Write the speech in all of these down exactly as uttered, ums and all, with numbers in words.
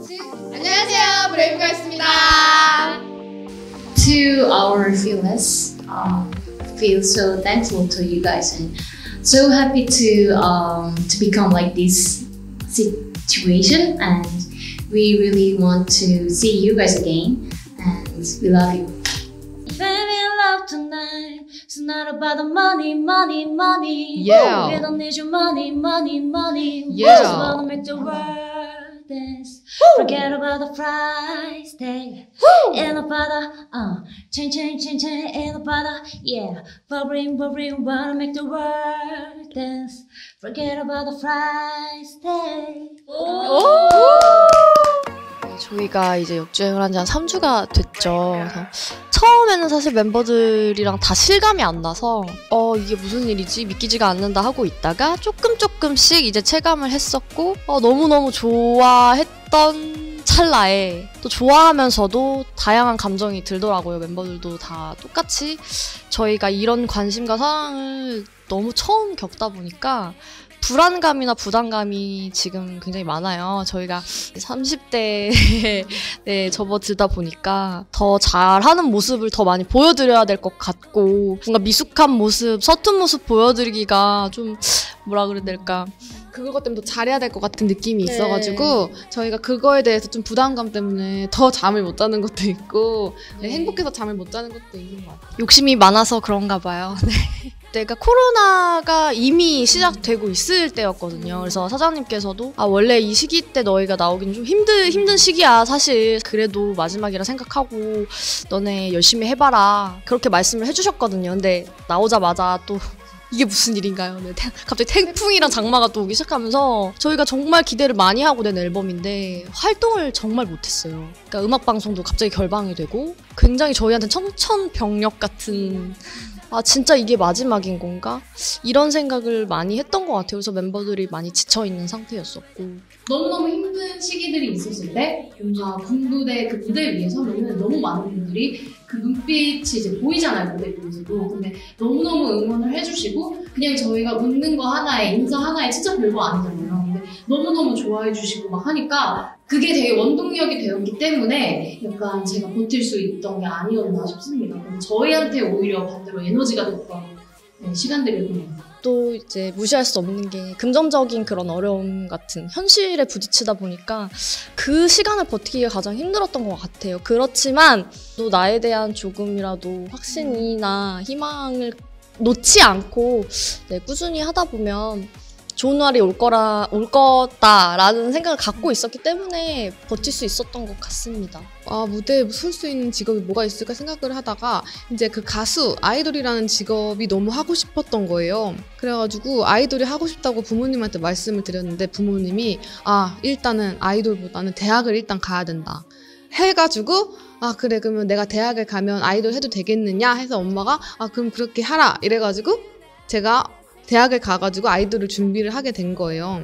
안녕하세요, 브레이브걸스입니다. To our viewers, um, feel so thankful to you guys and so happy to um, to become like this situation, and we really want to see you guys again, and we love you. Baby, love tonight. It's not about the money, money, money. Yeah. We don't need your money, money, money. Yeah. We just wanna make the world dance. Woo. Forget about the price tag. Ain't about the uh, chain, chain, chain, chain. Ain't about the yeah. Bubbling, bubbling, wanna make the world dance. Forget about the price tag. 오! 저희가 이제 역주행을 한 지 한 삼 주가 됐죠. 그래서 처음에는 사실 멤버들이랑 다 실감이 안 나서 어 이게 무슨 일이지 믿기지가 않는다 하고 있다가 조금 조금씩 이제 체감을 했었고 어, 너무너무 좋아했던 찰나에 또 좋아하면서도 다양한 감정이 들더라고요. 멤버들도 다 똑같이 저희가 이런 관심과 사랑을 너무 처음 겪다 보니까 불안감이나 부담감이 지금 굉장히 많아요. 저희가 삼십 대에 네, 접어들다 보니까 더 잘하는 모습을 더 많이 보여드려야 될 것 같고 뭔가 미숙한 모습, 서툰 모습 보여드리기가 좀 뭐라 그래야 될까. 그것 때문에 더 잘해야 될 것 같은 느낌이 네. 있어가지고 저희가 그거에 대해서 좀 부담감 때문에 더 잠을 못 자는 것도 있고 네. 행복해서 잠을 못 자는 것도 있는 것 같아요. 욕심이 많아서 그런가 봐요. 네. 그러니까 코로나가 이미 시작되고 있을 때였거든요. 그래서 사장님께서도 아 원래 이 시기 때 너희가 나오기는 좀 힘든 힘든 시기야 사실. 그래도 마지막이라 생각하고 너네 열심히 해봐라 그렇게 말씀을 해주셨거든요. 근데 나오자마자 또 이게 무슨 일인가요? 네, 갑자기 태풍이랑 장마가 또 오기 시작하면서 저희가 정말 기대를 많이 하고 낸 앨범인데 활동을 정말 못했어요. 그러니까 음악방송도 갑자기 결방이 되고 굉장히 저희한테 청천벽력 같은 아 진짜 이게 마지막인 건가? 이런 생각을 많이 했던 것 같아요. 그래서 멤버들이 많이 지쳐있는 상태였었고 너무너무 힘든 시기들이 있었을 때 뭔가 군부대 그 무대 위에 서면은 너무 많은 분들이 그 눈빛이 이제 보이잖아요, 무대 위에서도. 근데 너무너무 응원을 해주시고 그냥 저희가 웃는 거 하나에 인사 하나에 진짜 별거 아니잖아요. 근데 너무너무 좋아해 주시고 막 하니까 그게 되게 원동력이 되었기 때문에 약간 제가 버틸 수 있던 게 아니었나 싶습니다. 저희한테 오히려 반대로 에너지가 됐던 네, 시간들이었네요. 또 이제 무시할 수 없는 게 금전적인 그런 어려움 같은 현실에 부딪히다 보니까 그 시간을 버티기가 가장 힘들었던 것 같아요. 그렇지만 또 나에 대한 조금이라도 확신이나 희망을 놓지 않고 네, 꾸준히 하다 보면 좋은 날이 올 거라, 올 거다라는 생각을 갖고 있었기 때문에 버틸 수 있었던 것 같습니다. 아, 무대에 설 수 있는 직업이 뭐가 있을까 생각을 하다가 이제 그 가수, 아이돌이라는 직업이 너무 하고 싶었던 거예요. 그래가지고 아이돌이 하고 싶다고 부모님한테 말씀을 드렸는데 부모님이 아, 일단은 아이돌보다는 대학을 일단 가야 된다. 해가지고 아 그래 그러면 내가 대학을 가면 아이돌 해도 되겠느냐 해서 엄마가 아 그럼 그렇게 하라 이래가지고 제가 대학을 가가지고 아이돌을 준비를 하게 된 거예요.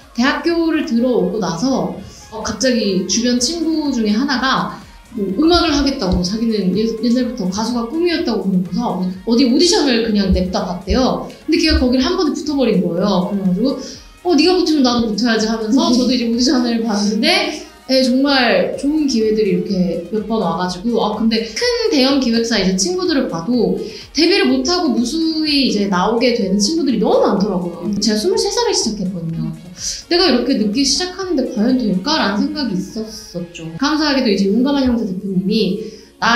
대학교를 들어오고 나서 어, 갑자기 주변 친구 중에 하나가 뭐 음악을 하겠다고 자기는 예, 옛날부터 가수가 꿈이었다고 그러면서 어디 오디션을 그냥 냅다 갔대요. 근데 걔가 거기를 한 번에 붙어버린 거예요. 그래가지고 어 네가 붙으면 나도 붙어야지 하면서 저도 이제 오디션을 봤는데 네, 정말 좋은 기회들이 이렇게 몇 번 와가지고 아 근데 큰 대형 기획사 이제 친구들을 봐도 데뷔를 못하고 무수히 이제 나오게 되는 친구들이 너무 많더라고요. 제가 스물세 살에 시작했거든요. 내가 이렇게 늦게 시작하는데 과연 될까라는 생각이 있었었죠. 감사하게도 이제 용감한 형제 대표님이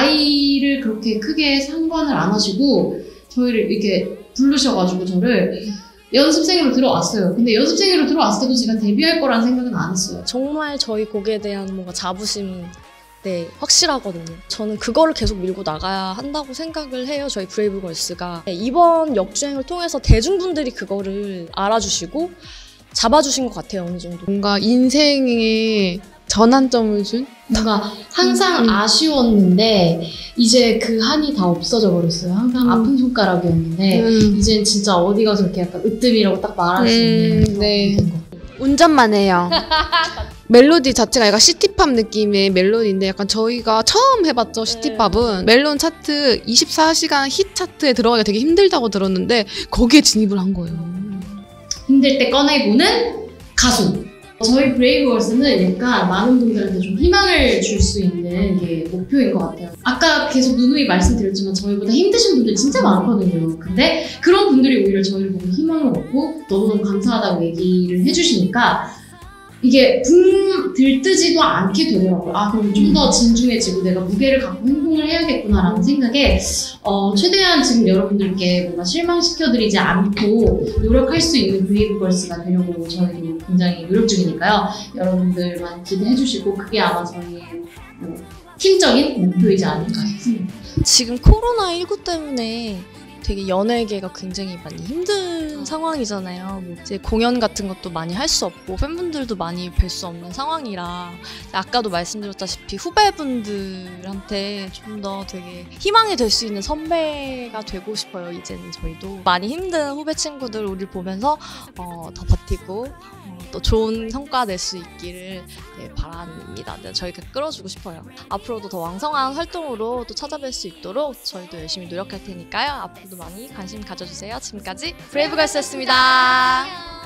나이를 그렇게 크게 상관을 안 하시고 저희를 이렇게 부르셔가지고 저를 연습생으로 들어왔어요. 근데 연습생으로 들어왔을 때도 제가 데뷔할 거라는 생각은 안 했어요. 정말 저희 곡에 대한 뭔가 자부심은 네, 확실하거든요. 저는 그거를 계속 밀고 나가야 한다고 생각을 해요. 저희 브레이브걸스가. 네, 이번 역주행을 통해서 대중분들이 그거를 알아주시고 잡아주신 것 같아요. 어느 정도. 뭔가 인생에 전환점을 준? 뭔가 항상 음. 아쉬웠는데 이제 그 한이 다 없어져 버렸어요. 항상 음. 아픈 손가락이었는데 음. 이젠 진짜 어디 가서 이렇게 약간 으뜸이라고 딱 말할 수 있는 음, 네. 운전만 해요. 멜로디 자체가 약간 시티팝 느낌의 멜로디인데 약간 저희가 처음 해봤죠. 시티팝은 네. 멜론 차트 이십사 시간 힛 차트에 들어가기가 되게 힘들다고 들었는데 거기에 진입을 한 거예요. 힘들 때 꺼내보는 가수. 저희 브레이브걸스는 약간 많은 분들한테 좀 희망을 줄 수 있는 게 목표인 것 같아요. 아까 계속 누누이 말씀드렸지만 저희보다 힘드신 분들 진짜 많거든요. 근데 그런 분들이 오히려 저희를 보고 희망을 얻고 너무너무 감사하다고 얘기를 해주시니까 이게 붕 들뜨지도 않게 되더라고요. 아, 그럼 좀 더 진중해지고 내가 무게를 갖고 행동을 해야겠구나라는 생각에 어, 최대한 지금 여러분들께 뭔가 실망시켜드리지 않고 노력할 수 있는 브레이브걸스가 되려고 저희도 굉장히 노력 중이니까요. 여러분들만 기대해주시고 그게 아마 저희의 뭐, 팀적인 목표이지 않을까 싶습니다. 지금 코로나십구 때문에 되게 연예계가 굉장히 많이 힘든 상황이잖아요. 뭐 이제 공연 같은 것도 많이 할 수 없고 팬분들도 많이 뵐 수 없는 상황이라 아까도 말씀드렸다시피 후배분들한테 좀 더 되게 희망이 될 수 있는 선배가 되고 싶어요. 이제는 저희도 많이 힘든 후배 친구들 우리를 보면서 어, 더 버티고 어, 또 좋은 성과 낼 수 있기를 네, 바랍니다. 네, 저희가 끌어주고 싶어요. 앞으로도 더 왕성한 활동으로 또 찾아뵐 수 있도록 저희도 열심히 노력할 테니까요. 앞으로도 많이 관심 가져주세요. 지금까지 브레이브걸스였습니다.